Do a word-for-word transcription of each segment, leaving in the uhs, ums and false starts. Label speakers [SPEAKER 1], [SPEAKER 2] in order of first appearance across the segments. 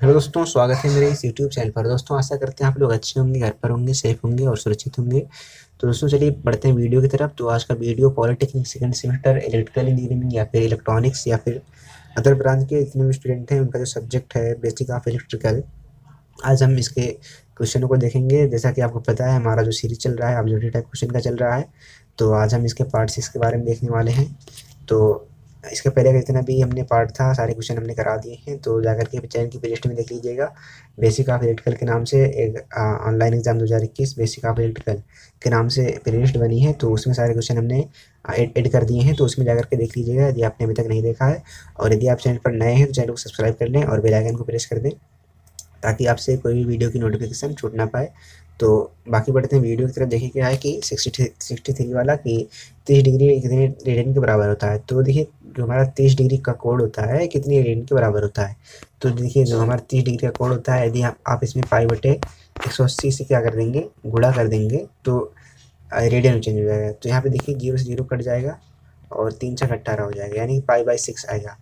[SPEAKER 1] Hello दोस्तों, स्वागत है मेरे इस यूट्यूब चैनल पर। दोस्तों, आशा करते हैं आप लोग अच्छे होंगे, घर पर होंगे, सेफ होंगे और सुरक्षित होंगे। तो दोस्तों, चलिए बढ़ते हैं वीडियो की तरफ। तो आज का video polytechnic second semester electrical engineering या फिर इलेक्ट्रॉनिक्स या फिर अदर ब्रांच के जितने भी स्टूडेंट हैं उनका जो सब्जेक्ट है बेसिक ऑफ इलेक्ट्रिकल, आज हम इसके क्वेश्चनों को देखेंगे। जैसा कि आपको पता है, हमारा जो सीरीज चल रहा है ऑब्जेक्टिव टाइप क्वेश्चन का चल रहा है। तो आज हम इसके पार्ट सिक्स के बारे में देखने वाले हैं। तो इसके पहले का जितना भी हमने पार्ट था सारे क्वेश्चन हमने करा दिए हैं। तो जाकर के चैनल की प्लेलिस्ट में देख लीजिएगा। बेसिक ऑफ इलेक्ट्रिकल के नाम से एक ऑनलाइन एग्जाम दो हज़ार इक्कीस बेसिक ऑफ इलेक्ट्रिकल के नाम से प्लेलिस्ट बनी है। तो उसमें सारे क्वेश्चन हमने ऐड कर दिए हैं। तो उसमें जाकर के देख लीजिएगा यदि आपने अभी तक नहीं देखा है। और यदि आप चैनल पर नए हैं तो चैनल को सब्सक्राइब कर लें और बेल आइकन को प्रेस कर दें ताकि आपसे कोई भी वीडियो की नोटिफिकेशन छूट ना पाए। तो बाकी बढ़ते हैं वीडियो की तरफ। देखिए क्या है कि सिक्सटी सिक्सटी थ्री वाला कि तीस डिग्री कितने रेडियन के बराबर होता है। तो देखिए जो हमारा तीस डिग्री का कोण होता है कितनी रेडियन के बराबर होता है। तो देखिए जो हमारा तीस डिग्री का कोण होता है, यदि आप, आप इसमें पाई बटे एक सौ अस्सी से क्या कर देंगे, गुणा कर देंगे तो रेडियन में चेंज हो जाएगा। तो यहाँ पे देखिए जीरो से जीरो कट जाएगा और तीन छः अट्ठारह हो जाएगा, यानी पाई बाई सिक्स आएगा।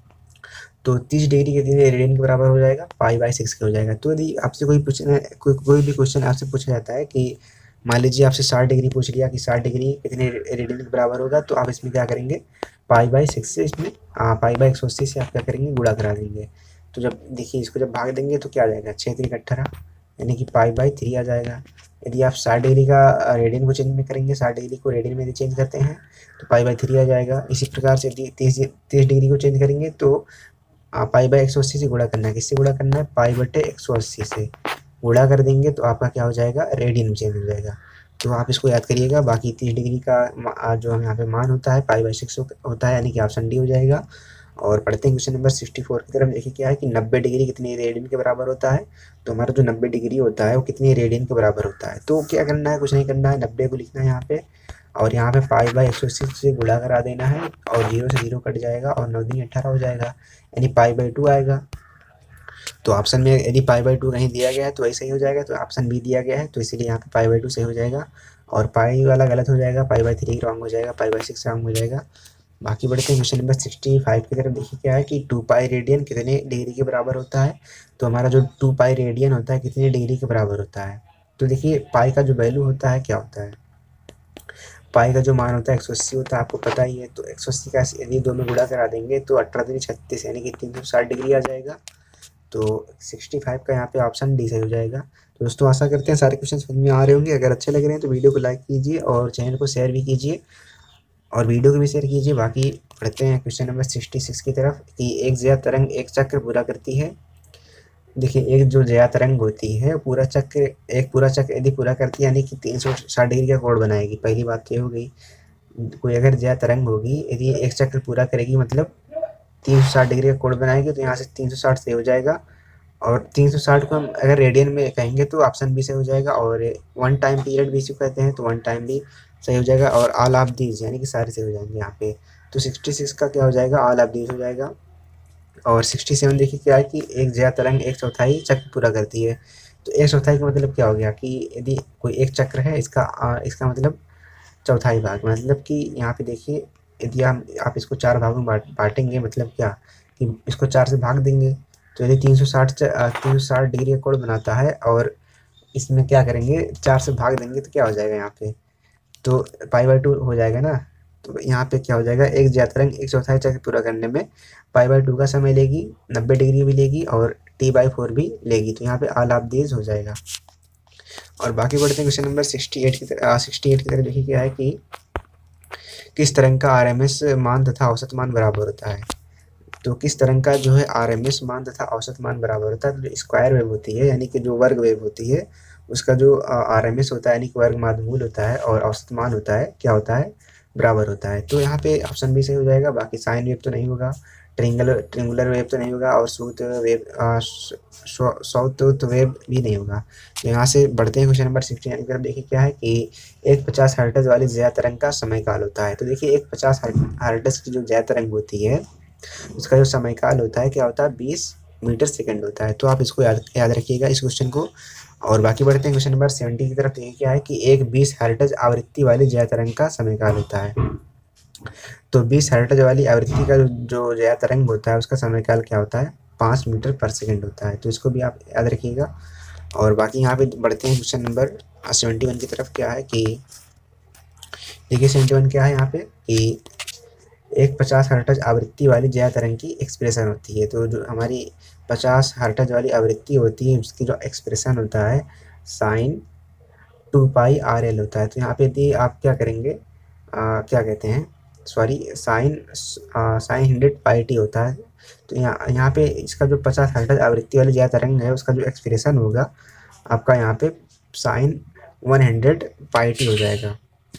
[SPEAKER 1] तो तीस डिग्री के कितने रेडियन के बराबर हो जाएगा, पाई बाई सिक्स के हो जाएगा। तो यदि आपसे कोई पूछना कोई कोई भी क्वेश्चन आपसे पूछा जाता है कि मान लीजिए आपसे साठ डिग्री पूछ लिया कि साठ डिग्री कितने रेडियन के बराबर होगा, तो आप इसमें क्या करेंगे, पाई बाई सिक्स से इसमें आ, पाई बाई एक सौ अस्सी से आप क्या करेंगे, गुणा करा देंगे। तो जब देखिए इसको जब भाग देंगे तो क्या आ जाएगा, छः तीन अट्ठारह, यानी कि पाई बाई थ्री आ जाएगा। यदि आप साठ डिग्री का रेडियन को चेंज में करेंगे, साठ डिग्री को रेडियन में चेंज करते हैं तो पाई बाई थ्री आ जाएगा। इसी प्रकार से यदि तीस तीस डिग्री को चेंज करेंगे तो पाई बाई एक सौ अस्सी से गुणा करना है। किससे गुणा करना है, पाई बटे एक सौ अस्सी से गुणा कर देंगे तो आपका क्या हो जाएगा, रेडियन में चेंज हो जाएगा। तो आप इसको याद करिएगा। बाकी तीस डिग्री का जो हम यहाँ पे मान होता है पाई बाई सिक्स होता है, यानी कि ऑप्शन डी हो जाएगा। और पढ़ते हैं क्वेश्चन नंबर सिक्सटी फोर की तरफ। देखिए क्या है कि नब्बे डिग्री कितनी रेडियन के बराबर होता है। तो हमारा जो नब्बे डिग्री होता है वो कितनी रेडियन के बराबर होता है। तो क्या करना है, कुछ नहीं करना है, नब्बे को लिखना है यहाँ पे और यहाँ पे पाई बाई एक सौ अस्सी से गुणा करा देना है और जीरो से जीरो कट जाएगा और नौ दिन अट्ठारह हो जाएगा, यानी पाई बाई टू आएगा। तो ऑप्शन में यदि पाई बाई टू कहीं दिया गया है तो वही सही हो जाएगा। तो ऑप्शन बी दिया गया है तो इसीलिए यहाँ पे पाई बाई टू सही हो जाएगा और पाई वाला गलत हो जाएगा, पाई बाई थ्री रॉन्ग हो जाएगा, पाई बाई सिक्स रॉन्ग हो जाएगा। बाकी बढ़ते हैं क्वेश्चन नंबर सिक्सटी फाइव की तरफ। देखिए क्या है कि टू पाई रेडियन कितने डिग्री के बराबर होता है। तो हमारा जो टू पाई रेडियन होता है कितने डिग्री के बराबर होता है। तो देखिए पाई का जो वैल्यू होता है क्या होता है, पाई का जो मान होता है एक सौ अस्सी होता है, आपको पता ही है। तो एक सौ अस्सी का यदि दोनों गुणा करा देंगे तो अठारह दूनी छत्तीस, यानी कि तीन सौ साठ डिग्री आ जाएगा। तो सिक्सटी फाइव का यहाँ पे ऑप्शन डी सही हो जाएगा। तो दोस्तों आशा करते हैं सारे क्वेश्चन समझ में आ रहे होंगे। अगर अच्छे लग रहे हैं तो वीडियो को लाइक कीजिए और चैनल को शेयर भी कीजिए और वीडियो को भी शेयर कीजिए। बाकी पढ़ते हैं क्वेश्चन नंबर सिक्सटी सिक्स की तरफ कि एक ज्या तरंग एक चक्र पूरा करती है। देखिए एक जो ज्या तरंग होती है पूरा चक्र एक पूरा चक्र यदि पूरा करती है, यानी कि तीन सौ साठ डिग्री का कोण बनाएगी। पहली बात तो ये हो गई, कोई अगर ज्या तरंग होगी यदि एक चक्र पूरा करेगी मतलब तीन सौ साठ डिग्री का कोण बनाएगी, तो यहाँ से तीन सौ साठ से हो जाएगा। और तीन सौ साठ को हम अगर रेडियन में कहेंगे तो ऑप्शन बी सही हो जाएगा। और वन टाइम पीरियड भी इसको कहते हैं तो वन टाइम भी सही हो जाएगा। और ऑल ऑफ दीज यानी कि सारे सही हो जाएंगे यहाँ पे। तो सिक्सटी सिक्स का क्या हो जाएगा, ऑल ऑफ दीज हो जाएगा। और सिक्सटी सेवन देखिए क्या है कि एक ज्या तरंग एक चौथाई चक्र पूरा करती है। तो एक चौथाई का मतलब क्या हो गया कि यदि कोई एक चक्र है इसका आ, इसका मतलब चौथाई भाग, मतलब कि यहाँ पे देखिए यदि हम आप इसको चार भागों में बांटेंगे मतलब क्या कि इसको चार से भाग देंगे। तो यदि तीन सौ साठ तीन सौ साठ डिग्री का कोण बनाता है और इसमें क्या करेंगे, चार से भाग देंगे तो क्या हो जाएगा यहाँ पे, तो पाई बाई टू हो जाएगा ना। तो यहाँ पे क्या हो जाएगा, एक ज्या तरंग एक चौथाई चक्र पूरा करने में पाई बाई टू का समय लेगी, नब्बे डिग्री भी लेगी और टी बाई फोर भी लेगी। तो यहाँ पे ऑल ऑफ दीज हो जाएगा। और बाकी बढ़ते हैं क्वेश्चन नंबर सिक्सटी एट की तरह। सिक्सटी एट की तरह देखिए क्या है कि किस तरंग का आर एम एस मान तथा औसत मान बराबर होता है। तो किस तरंग का जो है आर एम एस मान तथा औसत मान बराबर होता है। तो जो स्क्वायर वेव होती है यानी कि जो वर्ग वेव होती है उसका जो आर एम एस होता है यानी कि वर्ग माध्मूल होता है और औसत मान होता है क्या होता है, बराबर होता है। तो यहाँ पे ऑप्शन भी सही हो जाएगा। बाकी साइन वेव तो नहीं होगा, ट्रिंगुलर ट्रिंगुलर वेव तो नहीं होगा और सूत वेव सौतुत वेव भी नहीं होगा। तो यहाँ से बढ़ते हैं क्वेश्चन नंबर सिक्सटी नाइन की तरफ। देखिए क्या है कि एक पचास हर्ट्ज वाली ज्या तरंग का समय काल होता है। तो देखिए एक पचास हर्ट्ज की जो ज्या तरंग होती है उसका जो समय काल होता है क्या होता है, बीस मीटर सेकंड होता है। तो आप इसको याद याद रखिएगा इस क्वेश्चन को। और बाकी बढ़ते हैं क्वेश्चन नंबर सेवेंटी की तरफ। देखिए क्या है कि एक बीस हर्ट्ज आवृत्ति वाली ज्या तरंग का समय काल होता है। तो बीस हर्ट्ज वाली आवृत्ति का जो ज्या तरंग होता है उसका समय काल क्या होता है, पाँच मीटर पर सेकेंड होता है। तो इसको भी आप याद रखिएगा। और बाकी यहाँ पे बढ़ते हैं क्वेश्चन नंबर सेवेंटी वन की तरफ। क्या है कि देखिए सेवेंटी वन क्या है यहाँ पे कि एक पचास हर्ट्ज आवृत्ति वाली ज्या तरंग की एक्सप्रेशन होती है। तो जो हमारी पचास हर्ट्ज वाली आवृत्ति होती है उसकी जो एक्सप्रेशन होता है sine two pi R L होता है। तो यहाँ पे यदि आप क्या करेंगे, आ, क्या कहते हैं, sorry sine sine hundred pi T होता है। तो यहाँ यहाँ पे इसका जो पचास हर्ट्ज आवृत्ति वाली ज्या तरंग है उसका जो एक्सप्रेशन होगा आपका यहाँ पे sine one hundred pi T हो जाएगा।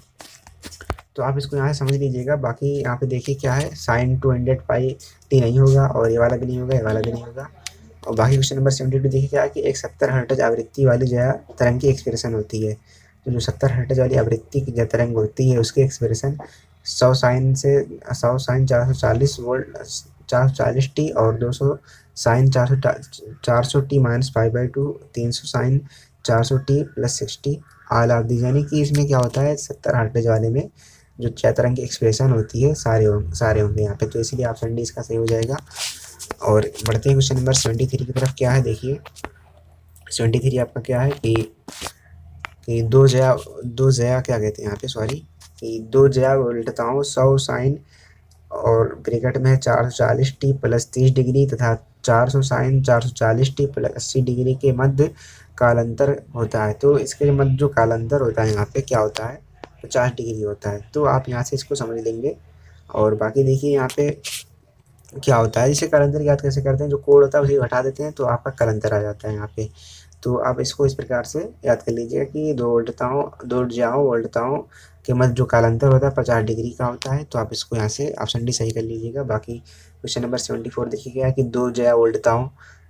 [SPEAKER 1] तो आप इसको यहाँ से समझ लीजिएगा। बाकी यहाँ पे देखिए क्या है, sine two hundred pi T नहीं होगा और ये वाला भी नहीं होगा, ये वाला भी नहीं होगा। और बाकी क्वेश्चन नंबर सेवेंटी टू देखिए क्या है कि एक सत्तर हर्ट्ज आवृत्ति वाली ज्या तरंग की एक्सप्रेशन होती है। तो जो सत्तर हर्ट्ज वाली आवृत्ति की ज्या तरंग होती है उसकी एक्सप्रेशन सौ साइन से सौ साइन चार सौ चालीस वोल्ट चार सौ चालीस टी और दो सौ साइन चार सौ चार सौ T minus five by two तीन सौ साइन चार सौ T plus sixty all of the. यानी कि इसमें क्या होता है सत्तर हर्ट्ज वाले में जो ज्या तरंग की एक्सप्रेशन होती है सारे होंगे सारे होंगे यहाँ पे। तो इसीलिए ऑप्शन डी इसका सही हो जाएगा। और बढ़ते हैं क्वेश्चन नंबर सेवेंटी थ्री की तरफ। क्या है देखिए सेवेंटी थ्री आपका क्या है कि कि दो जया दो जया क्या कहते हैं यहाँ पे, सॉरी कि दो जया उल्टताओं सौ साइन और ब्रैकेट में चार सौ चालीस टी प्लस तीस डिग्री तथा चार सौ साइन चार सौ चालीस टी प्लस अस्सी डिग्री के मध्य कालांतर होता है। तो इसके मध्य जो कालांतर होता है यहाँ पे क्या होता है पचास डिग्री होता है। तो आप यहाँ से इसको समझ लेंगे। और बाकी देखिए यहाँ पे क्या होता है, जिसे कालांतर याद कैसे करते हैं, जो कोड होता है उसे घटा देते हैं तो आपका कालांतर आ जाता है यहाँ पे। तो आप इसको इस प्रकार से याद कर लीजिएगा कि दो वोल्टताओं दो ज्याओं वोल्टताओं के मध्य जो कालांतर होता है पचास डिग्री का होता है। तो आप इसको यहाँ से ऑप्शन डी सही कर लीजिएगा। बाकी क्वेश्चन नंबर सेवेंटी फोर देखिए क्या है कि दो ज्या वोल्टताओं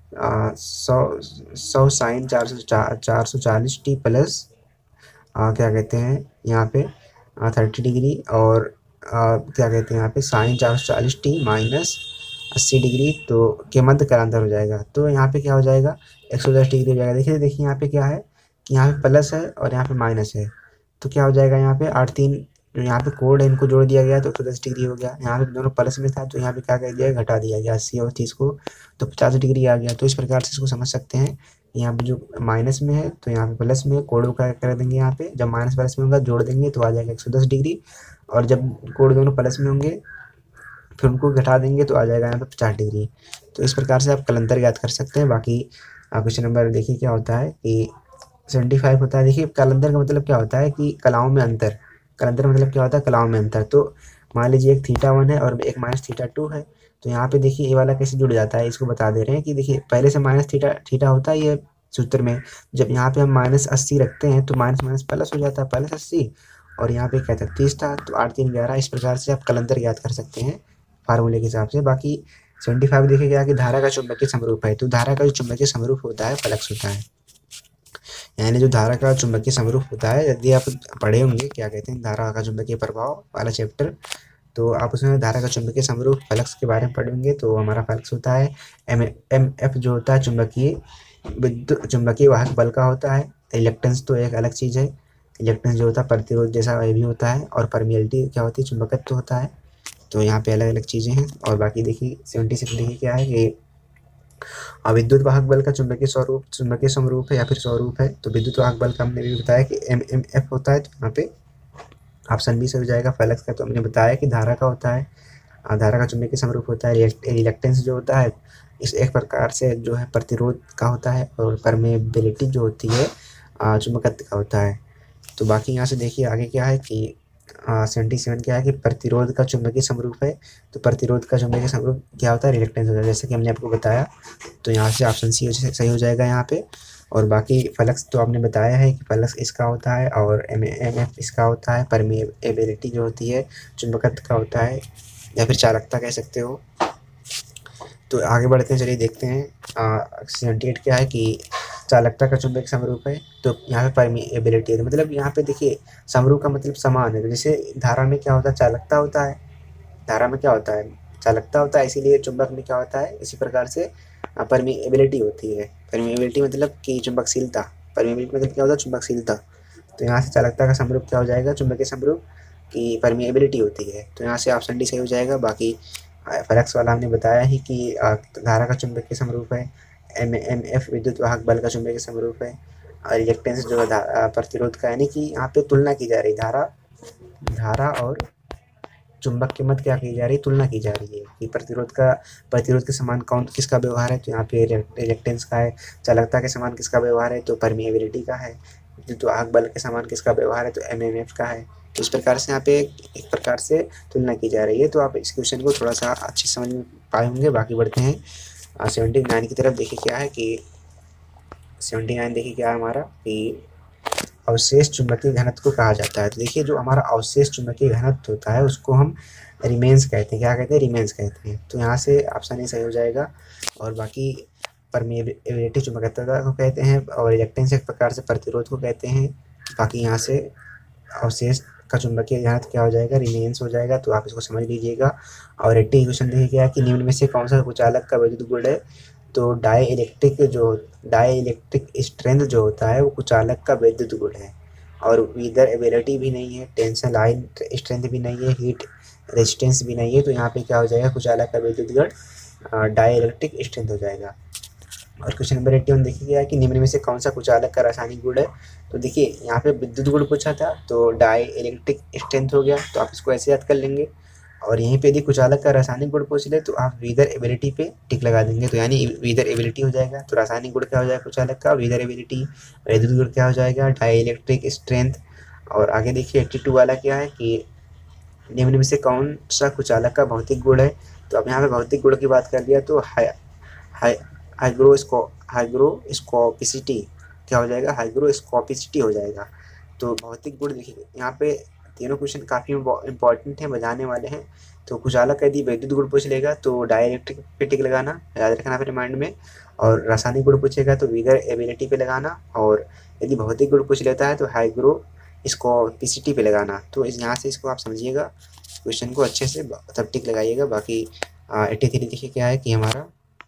[SPEAKER 1] सौ सौ साइन चार सौ चार सौ चालीस टी प्लस क्या कहते हैं यहाँ पे थर्टी डिग्री और आ, क्या कहते हैं यहाँ पे साइन चार सौ चालीस टी माइनस अस्सी डिग्री तो के मध्य कालांतर हो जाएगा। तो यहाँ पे क्या हो जाएगा एक सौ दस डिग्री हो जाएगा। देखिए देखिए यहाँ पे क्या है कि यहाँ पे प्लस है और यहाँ पे माइनस है। तो क्या हो जाएगा यहाँ पे आठ तीन जो यहाँ पे कोड है इनको जोड़ दिया गया तो एक सौ दस डिग्री हो गया। यहाँ पे दोनों प्लस में था तो यहाँ पे क्या कर दिया घटा दिया गया अस्सी और तीस को तो पचास डिग्री आ गया। तो इस प्रकार से इसको समझ सकते हैं। यहाँ पे जो माइनस में है तो यहाँ पे प्लस में कोड का कर देंगे। यहाँ पे जब माइनस प्लस में होगा जोड़ देंगे तो आ जाएगा एक सौ दस डिग्री और जब कोड दोनों प्लस में होंगे फिर उनको घटा देंगे तो आ जाएगा यहाँ पे पचास डिग्री। तो इस प्रकार से आप कालांतर याद कर सकते हैं। बाकी क्वेश्चन नंबर देखिए क्या होता है कि सेवेंटी फाइव होता है। देखिए कालांतर का मतलब क्या होता है कि कलाओं में अंतर। कालांतर का मतलब क्या होता है कलाओं में अंतर। तो मान लीजिए एक थीटा वन है और एक माइनस थीटा टू है। तो यहाँ पे देखिए ये वाला कैसे जुड़ जाता है इसको बता दे रहे हैं कि देखिए पहले से माइनस थीटा थीटा होता है ये सूत्र में। जब यहाँ पे हम माइनस अस्सी रखते हैं तो माइनस माइनस प्लस हो जाता है प्लस अस्सी और यहाँ पे क्या था तीस था तो आठ तीन ग्यारह। इस प्रकार से आप कालांतर याद कर सकते हैं फार्मूले के हिसाब से। बाकी सेवेंटी फाइव देखिए क्या कि धारा का चुंबकीय समरूप है। तो धारा का जो चुंबकीय समरूप होता है फ्लक्स होता है। यानी जो धारा का चुंबकीय समरूप होता है यदि आप पढ़े होंगे क्या कहते हैं धारा का चुंबकीय प्रभाव वाला चैप्टर तो आप उसमें धारा का चुंबकीय समरूप फ्लक्स के बारे में पढ़ेंगे। तो हमारा फ्लक्स होता है एम एम एफ जो होता है चुंबकीय विद्युत चुंबकीय वाहक बल का होता है। इलेक्ट्रेंस तो एक अलग चीज़ है। इलेक्ट्रेंस जो होता है प्रतिरोध जैसा वह भी होता है और परमियलिटी क्या होती है चुंबकत्व होता है। तो यहाँ पे अलग अलग चीज़ें हैं। और बाकी देखिए सेवेंटी सिक्स देखिए क्या है कि विद्युत वाहक बल का चुंबकीय स्वरूप चुंबकीय समरूप है या फिर स्वरूप है। तो विद्युत वाहक बल का हमने भी बताया कि एम एम एफ होता है। तो यहाँ पे ऑप्शन बी से हो जाएगा। फ्लक्स का तो हमने बताया कि धारा का होता है धारा का चुंबकीय समरूप होता है। रिएक्टेंस जो होता है इस एक प्रकार से जो है प्रतिरोध का होता है और परमेबिलिटी जो होती है चुंबकत्व का होता है। तो बाकी यहाँ से देखिए आगे क्या है कि सेवेंटी सेवन क्या है कि प्रतिरोध का चुंबकीय समरूप है। तो प्रतिरोध का चुंबकीय समरूप क्या होता है रिएक्टेंस होता है जैसे कि हमने आपको बताया। तो यहाँ से ऑप्शन सी सही हो जाएगा यहाँ पे। और बाकी फ्लक्स तो आपने बताया है कि फ्लक्स इसका होता है और एम एम एफ इसका होता है। परमेबिलिटी जो होती है चुंबकत्व का होता है या फिर चालकता कह सकते हो। तो आगे बढ़ते हैं चलिए देखते हैं सेवेंटी एट क्या है कि चालकता का चुंबकीय समरूप है। तो यहाँ पे परमिएबिलिटी है मतलब यहाँ पे देखिए समरूप का मतलब समान है। तो जैसे धारा में क्या होता है चालकता होता है धारा में क्या होता है चालकता होता है इसीलिए चुंबक में क्या होता है इसी प्रकार से परमिएबिलिटी होती है। परमिएबिलिटी मतलब कि चुंबकशीलता परमिएबिलिटी मतलब क्या होता है चुंबकशीलता। तो यहाँ से चालकता का समरूप क्या हो जाएगा चुंबकीय समरूप की परमिएबिलिटी होती है। तो यहाँ से ऑप्शन डी सही हो जाएगा। बाकी फ्लक्स वाला हमने बताया ही कि अ, धारा का चुंबकीय समरूप है, एम एम एफ विद्युत वाहक बल का चुंबकीय समरूप है, और रिएक्टेंस जो है धा- अ, प्रतिरोध का, यानी कि यहाँ पे तुलना की जा रही धारा धारा और चुंबक की मत क्या की जा रही है, तुलना की जा रही है कि प्रतिरोध का प्रतिरोध के समान कौन किसका व्यवहार है, तो यहाँ पे रिएक्टेंस का है। चालकता के समान किसका व्यवहार है, तो परमिएबिलिटी का है। विद्युत वाहक बल के समान किसका व्यवहार है, तो एम एम एफ का है। तो इस प्रकार से यहाँ पे एक प्रकार से तुलना की जा रही है। तो आप इस क्वेश्चन को थोड़ा सा अच्छे से समझ पाए होंगे। बाकी बढ़ते हैं सेवेंटी नाइन की तरफ। देखिए क्या है कि सेवेंटी नाइन देखिए क्या है हमारा कि अवशेष चुंबकीय घनत्व को कहा जाता है। तो देखिए जो हमारा अवशेष चुंबकीय घनत्व होता है उसको हम रिमेंस कहते हैं। क्या कहते हैं, रिमेंस कहते हैं। तो यहाँ से ऑप्शन ए सही हो जाएगा। और बाकी परमिएबिलिटी चुंबकत्वता को कहते हैं, और रिएक्टेंस एक प्रकार से प्रतिरोध को कहते हैं। बाकी यहाँ से अवशेष का चुंबकीय घनत्व क्या हो जाएगा, रिमेंस हो जाएगा। तो आप इसको समझ लीजिएगा। और एट्टी क्वेश्चन देखिए क्या है कि निम्न में से कौन सा कुचालक का वैद्युत गुण है, तो डाई इलेक्ट्रिक जो डाई इलेक्ट्रिक स्ट्रेंथ जो होता है वो कुचालक का वैद्युत गुण है। और वीदर एबिलिटी भी नहीं है, टेंशन लाइन स्ट्रेंथ भी नहीं है, हीट रेजिस्टेंस भी नहीं है। तो यहाँ पे क्या हो जाएगा, कुचालक का वैद्युत गुण डाई इलेक्ट्रिक स्ट्रेंथ हो जाएगा। और क्वेश्चन नंबर एट्टी वन देखिए क्या है कि निम्न में से कौन सा कुचालक का रासायनिक गुण है। तो देखिए यहाँ पे विद्युत गुण पूछा था तो डाई इलेक्ट्रिक स्ट्रेंथ हो गया, तो आप इसको ऐसे याद कर लेंगे। और यहीं पे यदि कुचालक का रासायनिक गुण पूछ ले तो आप वीदर एबिलिटी पे टिक लगा देंगे, तो यानी वीदर एबिलिटी हो जाएगा। तो रासायनिक गुण क्या हो जाएगा कुचालक का, वीदर एबिलिटी। विद्युत गुण क्या हो जाएगा, डाई इलेक्ट्रिक स्ट्रेंथ। और आगे देखिए एट्टी टू वाला क्या है कि निम्न में से कौन सा कुचालक का भौतिक गुण है। तो अब यहाँ पे भौतिक गुण की बात कर लिया तो हाई हाई हाइग्रोस्को हाइग्रोस्कोपिसिटी क्या हो जाएगा, हाइग्रोस्कोपिसिटी हो जाएगा। तो भौतिक गुण देखिए यहाँ पे तीनों क्वेश्चन काफ़ी इंपॉर्टेंट हैं, बजाने वाले हैं। तो कुचालक का यदि वैद्युत गुण पूछ लेगा तो डाइलेक्ट्रिक पे टिक लगाना, याद रखना अपने माइंड में। और रासायनिक गुण पूछेगा तो वीगर एबिलिटी पे लगाना। और यदि भौतिक गुण पूछ लेता है तो हाइग्रो स्कोपिसिटी पे लगाना। तो इस यहाँ से इसको आप समझिएगा, क्वेश्चन को अच्छे से तब टिक लगाइएगा। बाकी एट्टी थ्री देखिए क्या है कि हमारा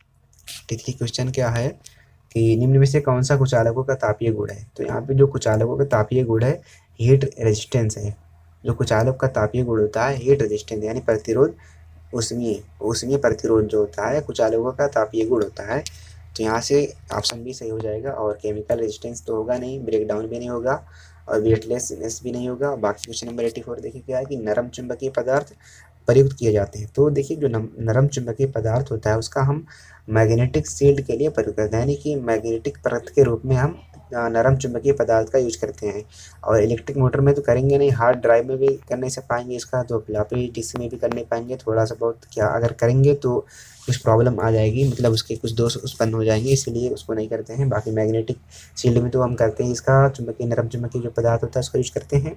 [SPEAKER 1] एट्टी थ्री क्वेश्चन क्या है कि निम्न में से कौन सा कुचालकों का तापीय गुण है। तो यहाँ पे जो कुचालकों का तापीय गुण है हीट रेजिस्टेंस है। जो कुचालक का तापीय गुण होता है हीट रेजिस्टेंस, यानी प्रतिरोध, उष्मीय उष्मीय प्रतिरोध जो होता है कुचालकों का तापीय गुण होता है। तो यहाँ से ऑप्शन बी सही हो जाएगा। और केमिकल रेजिस्टेंस तो होगा नहीं, ब्रेकडाउन भी नहीं होगा, और वेटलेसनेस भी नहीं होगा। बाकी क्वेश्चन नंबर एट्टी फोर देखिए क्या है कि नरम चुंबकीय पदार्थ प्रयुक्त किए जाते हैं। तो देखिए जो नरम चुंबकीय पदार्थ होता है उसका हम मैग्नेटिक शील्ड के लिए प्रयोग करते हैं, यानी कि मैग्नेटिक परत के रूप में हम नरम चुंबकीय पदार्थ का यूज करते हैं। और इलेक्ट्रिक मोटर में तो करेंगे नहीं, हार्ड ड्राइव में भी कर नहीं सक पाएंगे इसका, तो फ्लॉपी डिस्क में भी कर नहीं पाएंगे। थोड़ा सा बहुत क्या अगर करेंगे तो कुछ प्रॉब्लम आ जाएगी, मतलब उसके कुछ दोष उत्पन्न हो जाएंगे, इसलिए उसको नहीं करते हैं। बाकी मैग्नेटिक शील्ड में तो हम करते हैं, इसका चुंबकीय नरम चुंबकीय जो पदार्थ होता है उसका यूज करते हैं।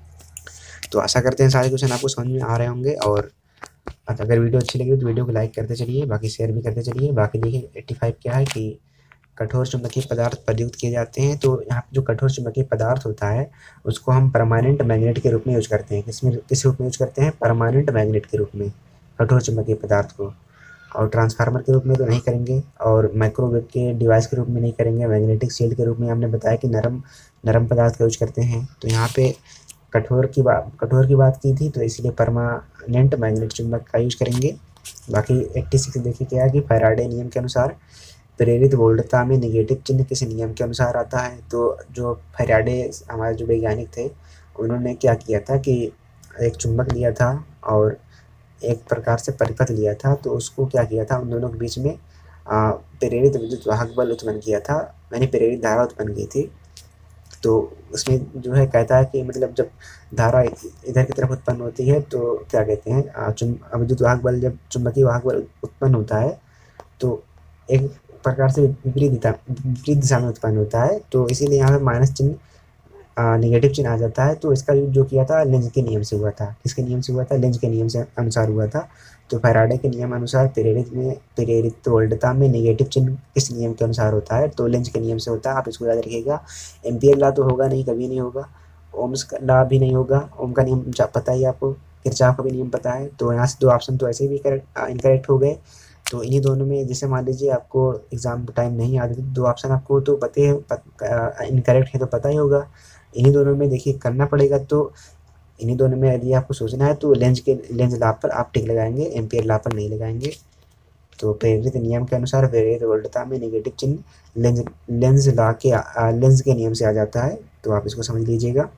[SPEAKER 1] तो आशा करते हैं सारे क्वेश्चन आपको समझ में आ रहे होंगे। और अगर वीडियो अच्छी लगी तो वीडियो को लाइक करते चलिए, बाकी शेयर भी करते चलिए। बाकी देखिए एट्टी फाइव क्या है कि कठोर चुंबकीय पदार्थ प्रयुक्त किए जाते हैं। तो यहाँ पे जो कठोर चुंबकीय पदार्थ होता है उसको हम परमानेंट मैग्नेट के रूप में यूज करते हैं। किसमें किस रूप में यूज करते हैं, परमानेंट मैग्नेट के रूप में कठोर चुंबकीय पदार्थ को। और ट्रांसफार्मर के रूप में तो नहीं करेंगे, और माइक्रोवेव के डिवाइस के रूप में नहीं करेंगे। मैग्नेटिक शील्ड के रूप में हमने बताया कि नरम नरम पदार्थ का यूज करते हैं। तो यहाँ पे कठोर की बात कठोर की बात की थी तो इसलिए परमानेंट मैग्नेट चुंबक का यूज करेंगे। बाकी एट्टी सिक्स देखिए क्या है कि फैराडे नियम के अनुसार प्रेरित वोल्टता में निगेटिव चिन्ह किस नियम के अनुसार आता है। तो जो फैराडे हमारे जो वैज्ञानिक थे उन्होंने क्या किया था कि एक चुंबक लिया था और एक प्रकार से परिपथ लिया था। तो उसको क्या किया था, उन दोनों के बीच में आ, प्रेरित विद्युत वाहक बल उत्पन्न किया था, यानी प्रेरित धारा उत्पन्न की थी। तो उसमें जो है कहता है कि मतलब जब धारा इधर की तरफ उत्पन्न होती है तो क्या कहते हैं, चुम विद्युत वाहक बल, जब चुंबकीय वाहक बल उत्पन्न होता है तो एक प्रकार से विपरीत दिशा विपरीत दिशा में उत्पन्न होता है। तो इसीलिए यहाँ पे माइनस चिन्ह निगेटिव चिन्ह आ जाता है। तो इसका यूज जो किया था लेंज के नियम से हुआ था। किसके नियम से हुआ था, लेंज के नियम से अनुसार हुआ था। तो फैराडे के नियम अनुसार प्रेरित में प्रेरित वोल्टता में निगेटिव चिन्ह किस नियम के अनुसार होता है, तो लेंज के नियम से होता है। आप इसको याद रखिएगा। एम्पियर लॉ तो होगा नहीं, कभी नहीं होगा। ओम्स का लॉ भी नहीं होगा, ओम का नियम पता ही आपको, किरचॉफ का भी नियम पता है। तो यहाँ से दो ऑप्शन तो ऐसे भी करेक्ट इनकरेक्ट हो गए। तो इन्हीं दोनों में जैसे मान लीजिए आपको एग्जाम टाइम नहीं आते, दो ऑप्शन आपको तो पते हैं इनकरेक्ट है तो पता ही होगा। इन्हीं दोनों में देखिए करना पड़ेगा। तो इन्हीं दोनों में यदि आपको सोचना है तो लेंज के लेंज लॉ पर आप टिक लगाएंगे, एम्पियर लॉ पर नहीं लगाएंगे। तो प्रेरित नियम के अनुसार प्रेरित वोल्टता में नेगेटिव चिन्ह लेंज लेंज लॉ के लेंज के नियम से आ जाता है, तो आप इसको समझ लीजिएगा।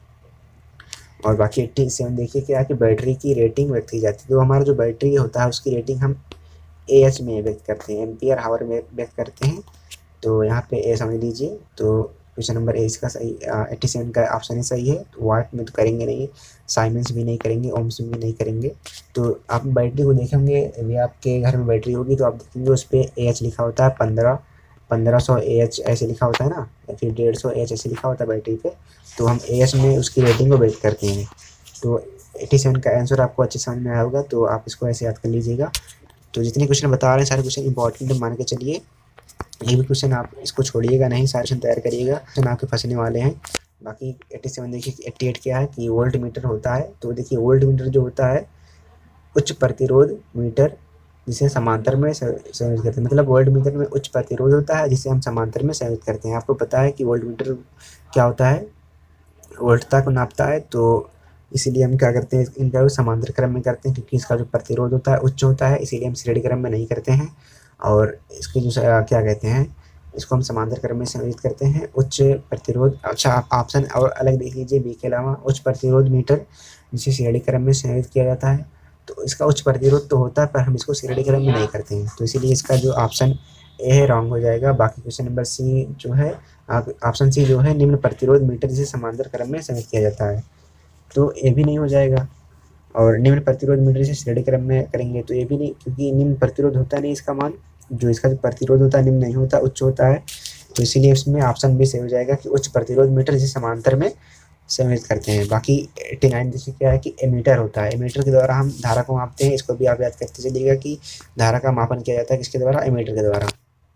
[SPEAKER 1] और बाकी एट्टी सेवन देखिए क्या है कि बैटरी की रेटिंग व्यक्त की जाती है। तो हमारा जो बैटरी होता है उसकी रेटिंग हम ए एच में व्यक्त करते हैं, एम्पियर हावर में व्यक्त करते हैं। तो यहाँ पे ए समझ लीजिए। तो क्वेश्चन नंबर ए इसका सही एट्टी सेवन का ऑप्शन ही सही है। तो वाट में तो करेंगे नहीं, साइमेंस भी नहीं करेंगे, ओम्स में भी नहीं करेंगे। तो आप बैटरी को देखेंगे, यदि आपके घर में बैटरी होगी तो आप देखेंगे उस पर ए एच लिखा होता है, पंद्रह पंद्रह सौ ए एच ऐसे लिखा होता है ना, या फिर डेढ़ सौ ए एच ऐसे लिखा होता है बैटरी पे। तो हम ए एच में उसकी रेटिंग को व्यक्त करते हैं। तो एट्टी सेवन का आंसर आपको अच्छे समझ में आया होगा, तो आप इसको ऐसे याद कर लीजिएगा। तो जितने क्वेश्चन बता रहे हैं सारे क्वेश्चन इंपॉर्टेंट मान के चलिए, ये भी क्वेश्चन आप इसको छोड़िएगा नहीं, सारे क्वेश्चन तैयार करिएगा, क्वेश्चन आपके फंसने वाले हैं। बाकी एट्टी सेवन देखिए, एट्टी एट क्या है कि वोल्ट मीटर होता है। तो देखिए वोल्ट मीटर जो होता है उच्च प्रतिरोध मीटर जिसे समांतर में संयोजित करते हैं, मतलब वोल्ट मीटर में उच्च प्रतिरोध होता है जिसे हम समांतर में संयोजित करते हैं। आपको पता है कि वोल्ट मीटर क्या होता है, वोल्टता को नापता है। तो इसीलिए हम क्या करते हैं, इनका समांतर क्रम में करते हैं, क्योंकि इसका जो प्रतिरोध होता है उच्च होता है, इसीलिए हम श्रेणी क्रम में नहीं करते हैं। और इसके जो क्या कहते हैं, इसको हम समांतर क्रम में संयोजित करते हैं, उच्च प्रतिरोध। अच्छा आप ऑप्शन और अलग देख लीजिए, बी के अलावा उच्च प्रतिरोध मीटर जिसे श्रेणी क्रम में संयोजित किया जाता है। तो इसका उच्च प्रतिरोध तो होता है पर हम इसको श्रेणी क्रम में नहीं करते हैं, तो इसीलिए इसका जो ऑप्शन ए है रॉन्ग हो जाएगा। बाकी क्वेश्चन नंबर सी जो है, ऑप्शन सी जो है निम्न प्रतिरोध मीटर जिसे समांतर क्रम में संयोजित किया जाता है, तो ये भी नहीं हो जाएगा। और निम्न प्रतिरोध मीटर से श्रेणी क्रम में करेंगे तो ये भी नहीं, क्योंकि निम्न प्रतिरोध होता नहीं इसका मान, जो इसका जो प्रतिरोध होता है निम्न नहीं होता, उच्च होता है। तो इसीलिए इसमें ऑप्शन भी सही हो जाएगा कि उच्च प्रतिरोध मीटर जिसे समांतर में संयोजित करते हैं। बाकी एट्टी नाइन देखिए क्या है कि एमीटर होता है, एमीटर के द्वारा हम धारा को मापते हैं। इसको भी आप याद करते चलिएगा कि धारा का मापन किया जाता है किसके द्वारा, एमीटर के द्वारा।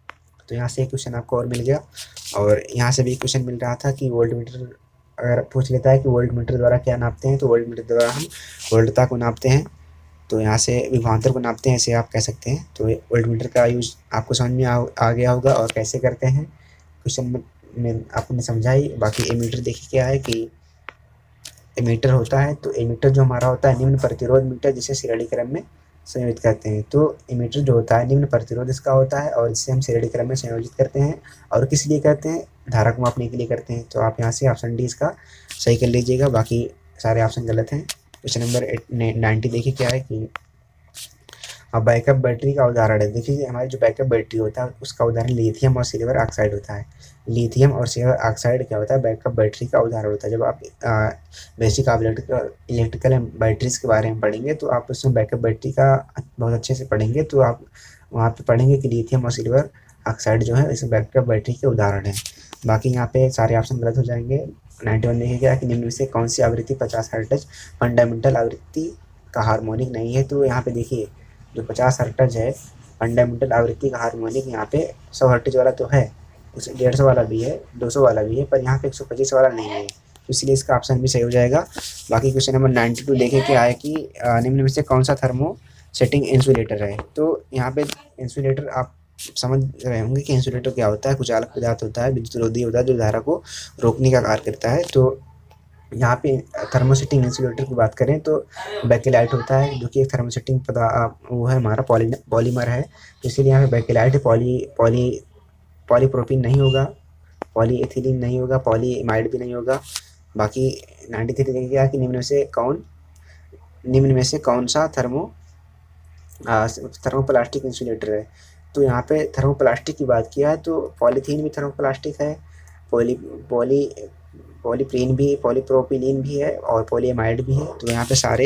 [SPEAKER 1] तो यहाँ से एक क्वेश्चन आपको और मिल गया, और यहाँ से भी क्वेश्चन मिल रहा था कि वोल्ट मीटर अगर पूछ लेता है कि वोल्ट मीटर द्वारा क्या नापते हैं, तो वोल्ट मीटर द्वारा हम वोल्टता को नापते हैं। तो यहाँ से विभवांतर को नापते हैं, ऐसे आप कह सकते हैं। तो वोल्ट मीटर का यूज आपको समझ में आ, आ गया होगा, और कैसे करते हैं क्वेश्चन में, में आपने समझाई। बाकी एमीटर देखिए क्या है कि एमीटर होता है, तो एमीटर जो हमारा होता है निम्न प्रतिरोध मीटर जिसे श्रेणी क्रम में संयोजित करते हैं। तो एमीटर जो होता है निम्न प्रतिरोध इसका होता है, और इसे हम श्रेणी क्रम में संयोजित करते हैं। और किस लिए करते हैं, धारा को मापने के लिए करते हैं। तो आप यहाँ से ऑप्शन डी इसका सही कर लीजिएगा, बाकी सारे ऑप्शन गलत हैं। क्वेश्चन नंबर नाइन्टी देखिए क्या है कि अब बैकअप बैटरी का उदाहरण है। देखिए हमारी जो बैकअप बैटरी होता है उसका उदाहरण लिथियम और सिल्वर ऑक्साइड होता है। लिथियम और सिल्वर ऑक्साइड क्या होता है, बैकअप बैटरी का उदाहरण होता है। जब आप बेसिक ऑफ इलेक्ट्रिकल बैटरीज के बारे में पढ़ेंगे तो आप उसमें बैकअप बैटरी का बहुत अच्छे से पढ़ेंगे। तो आप वहाँ पे पढ़ेंगे कि लिथियम और सिल्वर ऑक्साइड जो है इस बैकअप बैटरी के उदाहरण है। बाकी यहाँ पे सारे ऑप्शन गलत हो जाएंगे। नाइन्टी वन देखिए क्या कि निम्न में से कौन सी आवृत्ति पचास हर्ट्ज फंडामेंटल आवृत्ति का हार्मोनिक नहीं है। तो यहाँ पे देखिए जो पचास हर्ट्ज है फंडामेंटल आवृत्ति का हार्मोनिक, यहाँ पे सौ हर्ट्ज वाला तो है, उसे डेढ़ सौ वाला भी है, दो सौ वाला भी है, पर यहाँ पे एक सौ पच्चीस वाला नहीं है, तो इसलिए इसका ऑप्शन भी सही हो जाएगा। बाकी क्वेश्चन नंबर नाइन्टी टू देखें क्या है कि निम्न में से कौन सा थर्मो सेटिंग इंसुलेटर है। तो यहाँ पे इंसुलेटर आप समझ रहे होंगे कि इंसुलेटर क्या होता है, कुछ अलग पदार्थ होता है, विद्युत रोधी होता है जो धारा को रोकने का कार्य करता है। तो यहाँ पे थर्मोसेटिंग इंसुलेटर की बात करें तो बैकेलाइट होता है, जो कि एक थर्मोसेटिंग पदा वो है हमारा पॉली पॉलीमर है, तो इसीलिए यहाँ पे बैकेलाइट पॉली पॉली पॉलीप्रोपीन नहीं होगा, पॉलीएथिलीन नहीं होगा, पॉलीइमाइड भी नहीं होगा। बाकी नाइन्टी थ्री देखिए कि निम्न में से कौन निम्न में से कौन सा थर्मो थर्मोप्लास्टिक इंसुलेटर है। तो यहाँ पे थर्मोप्लास्टिक की बात किया है तो पॉलीथीन भी थर्मोप्लास्टिक है, पॉली पॉली पॉलीप्रीन भी, पॉलीप्रोपिलीन भी है, और पॉलीएमाइड भी है। तो यहाँ पे सारे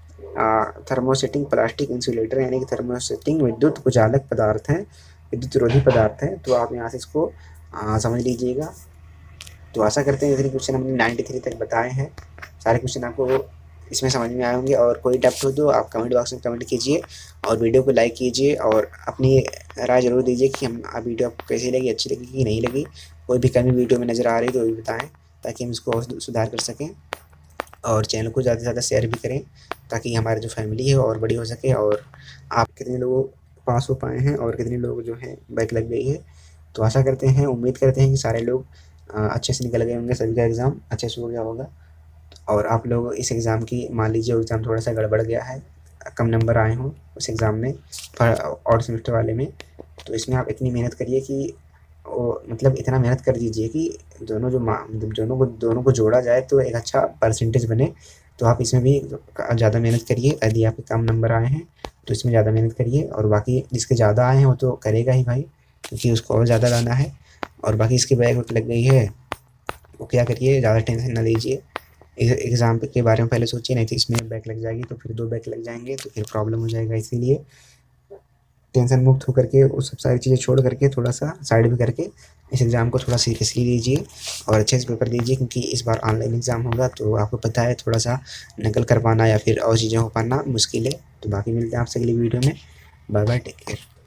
[SPEAKER 1] थर्मोसेटिंग प्लास्टिक इंसुलेटर यानी कि थर्मोसेटिंग विद्युत कुचालक पदार्थ हैं, विद्युत रोधी पदार्थ हैं। तो आप यहाँ से इसको आ, समझ लीजिएगा। तो आशा करते हैं इतने क्वेश्चन हमने नाइन्टी थ्री तक बताए हैं, सारे क्वेश्चन आपको इसमें समझ में आए होंगे। और कोई डाउट हो तो आप कमेंट बॉक्स में कमेंट कीजिए, और वीडियो को लाइक कीजिए, और अपनी राय जरूर दीजिए कि हम वीडियो आपको कैसी लगी, अच्छी लगी कि नहीं लगी। कोई भी कमी वीडियो में नज़र आ रही तो भी बताएं, ताकि हम इसको सुधार कर सकें। और चैनल को ज़्यादा से ज़्यादा शेयर भी करें, ताकि हमारी जो फैमिली है और बड़ी हो सके। और आप कितने लोग पास हो पाए हैं और कितने लोग जो हैं बैक लग गई है। तो आशा करते हैं, उम्मीद करते हैं कि सारे लोग अच्छे से निकल गए होंगे, सभी का एग्ज़ाम अच्छे से हो गया होगा। और आप लोग इस एग्ज़ाम की मान लीजिए एग्ज़ाम थोड़ा सा गड़बड़ गया है, कम नंबर आए हों उस एग्ज़ाम में और सेमेस्टर वाले में, तो इसमें आप इतनी मेहनत करिए कि वो मतलब इतना मेहनत कर दीजिए कि दोनों जो मा दोनों को दोनों को जोड़ा जाए तो एक अच्छा परसेंटेज बने। तो आप इसमें भी ज़्यादा मेहनत करिए। यदि आपके कम नंबर आए हैं तो इसमें ज़्यादा मेहनत करिए, और बाकी जिसके ज़्यादा आए हैं वो तो करेगा ही भाई, क्योंकि उसको और ज़्यादा लाना है। और बाकी इसकी बैक वैक लग गई है, वो क्या करिए, ज़्यादा टेंशन ना लीजिए। एग्ज़ाम के बारे में पहले सोचिए, नहीं तो इसमें बैक लग जाएगी तो फिर दो बैक लग जाएंगे तो फिर प्रॉब्लम हो जाएगा। इसीलिए टेंशन मुक्त होकर के वो सब सारी चीज़ें छोड़ करके थोड़ा सा साइड में करके इस एग्ज़ाम को थोड़ा सीरियसली लीजिए और अच्छे से पेपर दीजिए, क्योंकि इस बार ऑनलाइन एग्ज़ाम होगा तो आपको पता है थोड़ा सा नकल कर पाना या फिर और चीज़ें हो पाना मुश्किल है। तो बाकी मिलते हैं आपसे अगली वीडियो में। Bye bye, take care.